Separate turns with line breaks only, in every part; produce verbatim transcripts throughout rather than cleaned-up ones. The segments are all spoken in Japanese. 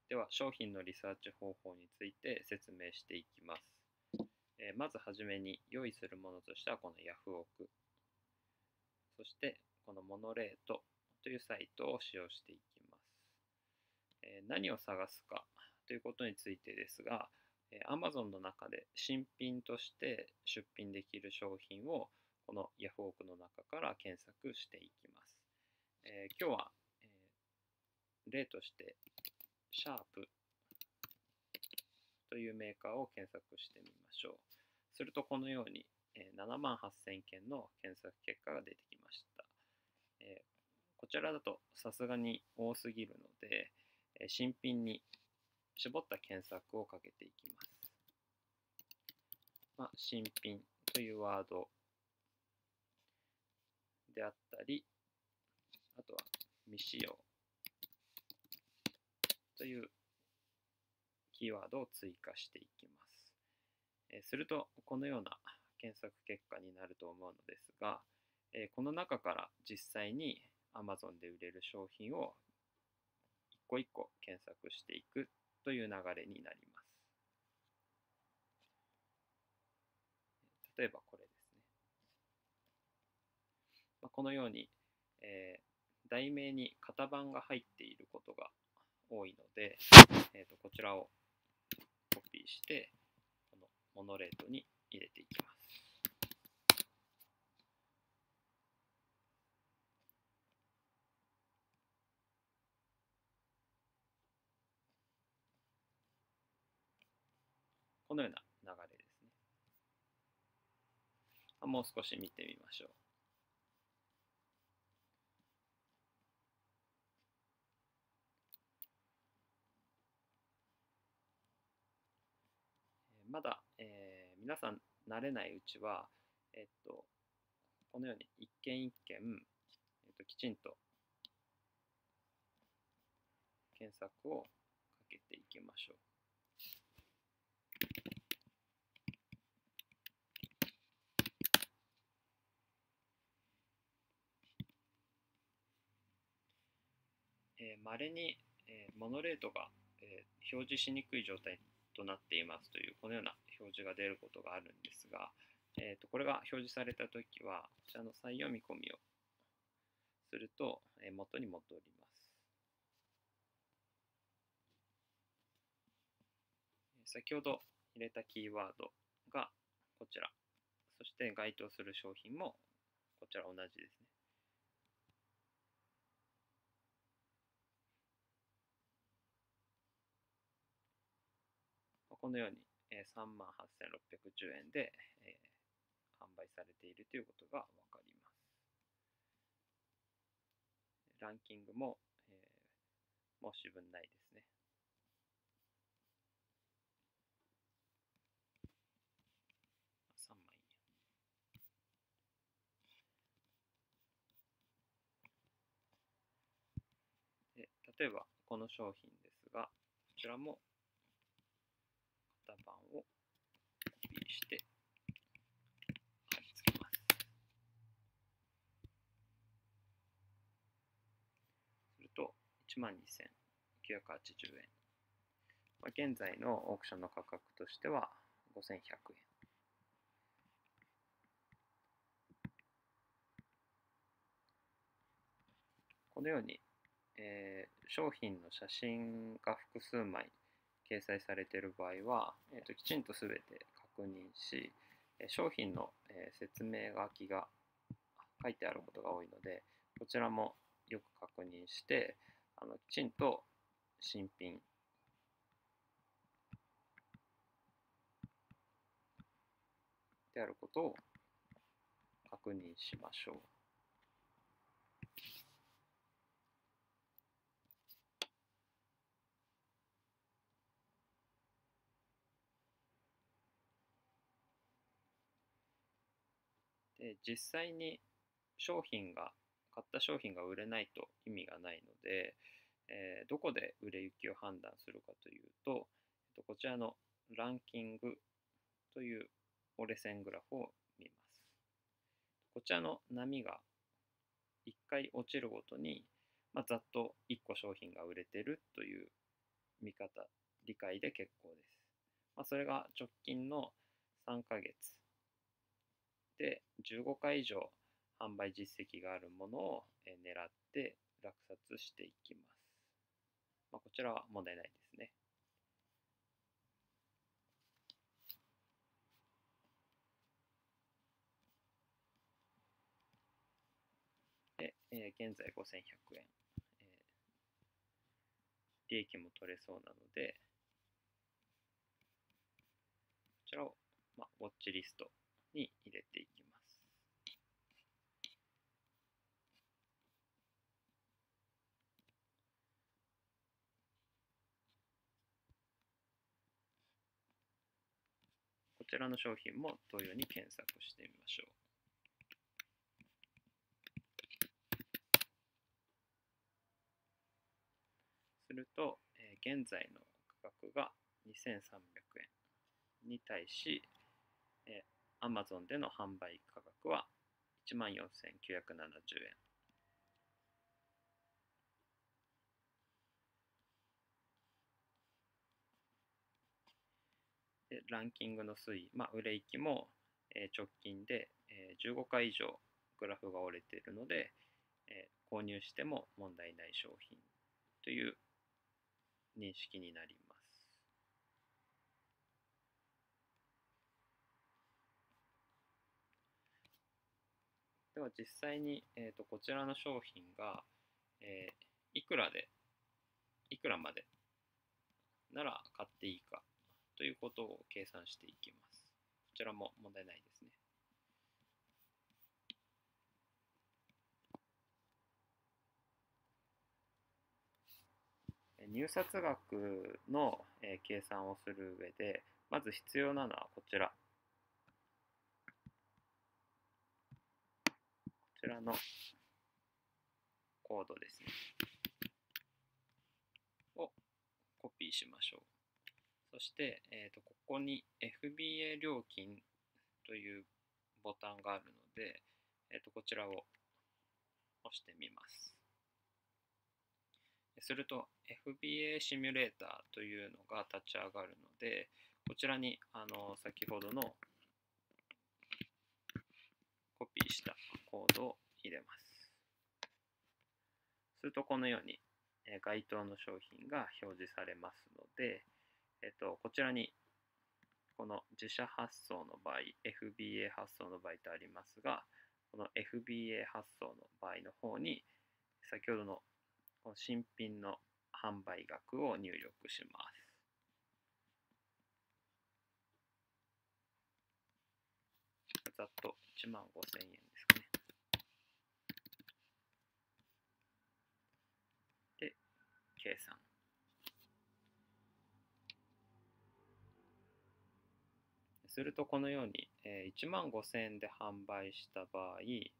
では、商品のリサーチ方法について説明していきます。えー、まずはじめに用意するものとしてはこのヤフオク、そしてこのモノレートというサイトを使用していきます。えー、何を探すかということについてですが、えー、Amazon の中で新品として出品できる商品をこのヤフオクの中から検索していきます。えー、今日は、えー、例としてシャープというメーカーを検索してみましょう。するとこのようにななまんはっせんけんの検索結果が出てきました。えー、こちらだとさすがに多すぎるので、新品に絞った検索をかけていきます。まあ、新品というワードであったり、あとは未使用というキーワードを追加していきます。えー、するとこのような検索結果になると思うのですが、えー、この中から実際に Amazon で売れる商品を一個一個検索していくという流れになります。例えばこれですね。まあ、このように、えー、題名に型番が入っていることが多いので、えー、とこちらをコピーしてこのモノレートに入れていきます。このような流れですね。もう少し見てみましょう。まだ、えー、皆さん慣れないうちは、えっと、このように一件一件、えっと、きちんと検索をかけていきましょう。まれに、えー、モノレートが、えー、表示しにくい状態となっていますというこのような表示が出ることがあるんですが、えー、とこれが表示されたときはこちらの再読み込みをすると、えー、元に戻ります。先ほど入れたキーワードがこちら、そして該当する商品もこちら同じですね。このようにさんまんはっせんろっぴゃくじゅうえんで、えー、販売されているということがわかります。ランキングも、えー、申し分ないですね。さんまんえん。で、例えばこの商品ですが、こちらも型番をコピーして貼り付けます。するといちまんにせんきゅうひゃくはちじゅうえん。まあ、現在のオークションの価格としてはごせんひゃくえん。このように、えー、商品の写真が複数枚掲載されている場合は、えー、ときちんとすべて確認し、商品の、えー、説明書きが書いてあることが多いので、こちらもよく確認して、あのきちんと新品であることを確認しましょう。で、実際に商品が、買った商品が売れないと意味がないので、えー、どこで売れ行きを判断するかというと、こちらのランキングという折れ線グラフを見ます。こちらの波がいっかい落ちるごとに、まあ、ざっといっこ商品が売れてるという見方、理解で結構です。まあ、それが直近のさんかげつでじゅうごかい以上販売実績があるものを狙って落札していきます。まあ、こちらは問題ないですね。で、えー、現在ごせんひゃくえん、えー、利益も取れそうなので、こちらを、まあ、ウォッチリストに入れていきます。こちらの商品も同様に検索してみましょう。すると、えー、現在の価格がにせんさんびゃくえんに対し、えー、Amazon での販売価格はいちまんよんせんきゅうひゃくななじゅうえん。でランキングの推移、まあ、売れ行きも、えー、直近で、えー、じゅうごかい以上グラフが折れているので、えー、購入しても問題ない商品という認識になります。では実際に、えー、とこちらの商品が、えー、いくらでいくらまでなら買っていいかということを計算していきます。こちらも問題ないですね。入札額の計算をする上で、まず必要なのはこちら。こちらのコードですね。をコピーしましょう。そして、えーと、ここに エフビーエー 料金というボタンがあるので、えーと、こちらを押してみます。すると エフビーエー シミュレーターというのが立ち上がるので、こちらにあの先ほどのコピーしたコードを入れます。するとこのように該当の商品が表示されますので、えっと、こちらにこの自社発送の場合、エフビーエー 発送の場合とありますが、この エフビーエー 発送の場合の方に先ほどのこの新品の販売額を入力します。ざっといちまんごせんえんですかね。で、計算。するとこのように、えー、いちまんごせんえんで販売した場合、えー、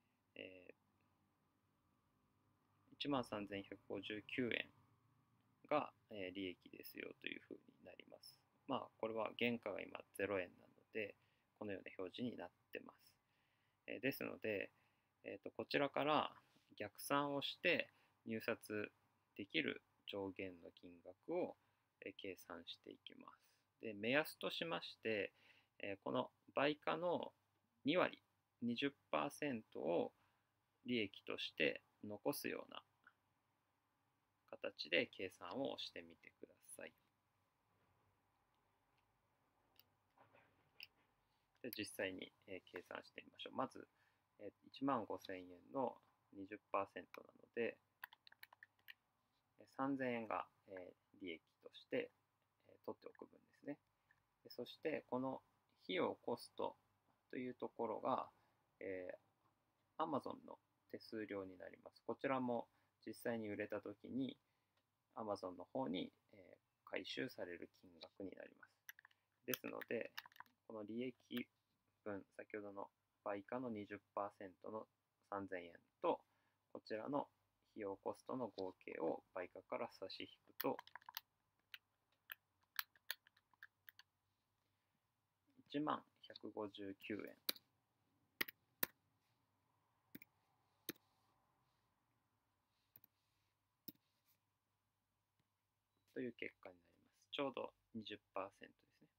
いちまんさんぜんひゃくごじゅうきゅうえんが、えー、利益ですよというふうになります。まあ、これは原価が今ゼロえんなので、このような表示になってます。えー、ですので、えーと、こちらから逆算をして入札できる上限の金額を、えー、計算していきます。で、目安としまして、えー、この売価のにわり、にじゅっパーセント を利益として残すような形で計算をしてみてください。で実際に、えー、計算してみましょう。まず、えー、いちまんごせんえんの にじゅっパーセント なので、さんぜんえんが、えー、利益として、えー、取っておく分ですね。でそして、この費用コストというところが、えー、Amazon の手数料になります。こちらも実際に売れたときに Amazon の方に、えー、回収される金額になります。ですので、この利益分、先ほどの売価の にじゅっパーセント のさんぜんえんと、こちらの費用コストの合計を売価から差し引くと、いちまんひゃくごじゅうきゅうえん。 という結果になります。ちょうど にじゅっパーセント ですね。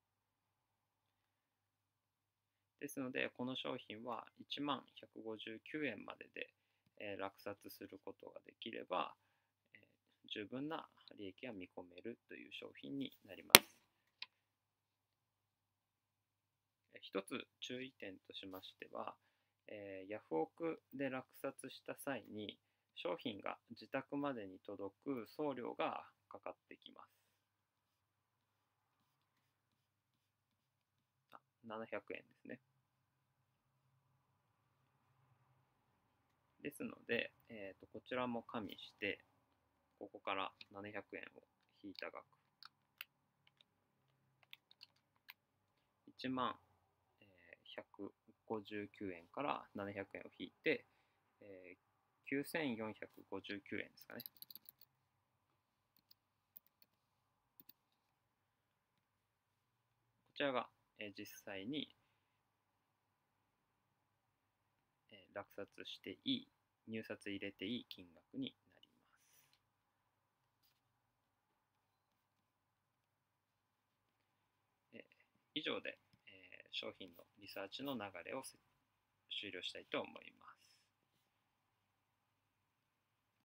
ですので、この商品はいちまんひゃくごじゅうきゅうえんまでで、えー落札することができれば、えー十分な利益が見込めるという商品になります。一つ注意点としましては、えーヤフオクで落札した際に商品が自宅までに届く送料がかかってきます。あ、ななひゃくえんですね。ですので、えーと、こちらも加味して、ここからななひゃくえんを引いた額、いちまんひゃくごじゅうきゅうえんからななひゃくえんを引いて、えー、きゅうせんよんひゃくごじゅうきゅうえんですかね。こちらが、えー、実際に、えー、落札していい、入札入れていい金額になります。えー、以上で、えー、商品のリサーチの流れを終了したいと思います。